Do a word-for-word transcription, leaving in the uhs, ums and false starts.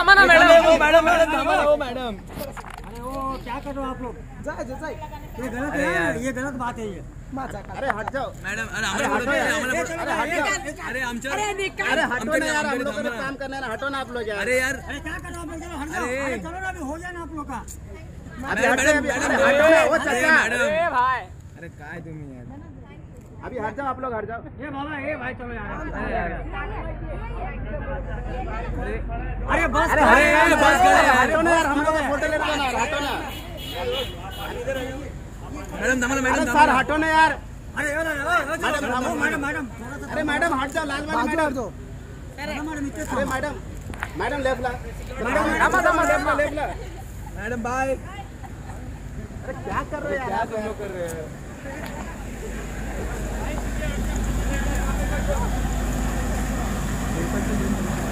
थामा ना madam. Madam madam थामा ना वो मैडम। अरे वो क्या कर रहे हो आप लोग? जाए जाए ये गलत है, ये गलत बात है ये। अरे हट जाओ मैडम अरे हमारे बोलो अरे हट जाओ। अरे आमच्या अरे हटो ना यार, हम लोग का काम करना है ना, हटो ना आप लोग यार। अरे यार अरे क्या कर रहे हो आप लोग? चलो हट जाओ। अरे चलो ना, अभी हो जाए ना आप लोग का। अरे मैडम मैडम वो चाचा मैडम भाई अरे काय तुम्ही यार, अभी हट जाओ आप लोग, हट जाओ। ये बाबा ये भाई चलो यार। अरे बस अरे बस करे हटो ना यार, हम लोग का फोटो लेना है, हटो ना मैडम थामा ना अरे मैडम। सर हटो ना यार। अरे मैडम मैडम मैडम अरे मैडम हट जाओ, लाल वाली मैडम। अरे मैडम मैडम लेफ्ट ला, मैडम थामा लेफ्ट ला, लेफ्ट ला मैडम बाय। अरे क्या कर रहे हो यार, तुम लोग कर रहे हो।